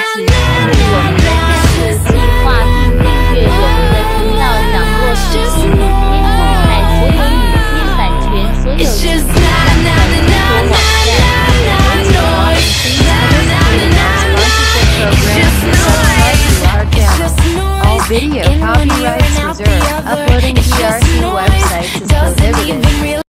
请参与我们的订阅计划并订阅我们的频道，掌握最新影片动态，所有影片版权，所有信息相关中国网站。 All video copyrights reserved. Uploading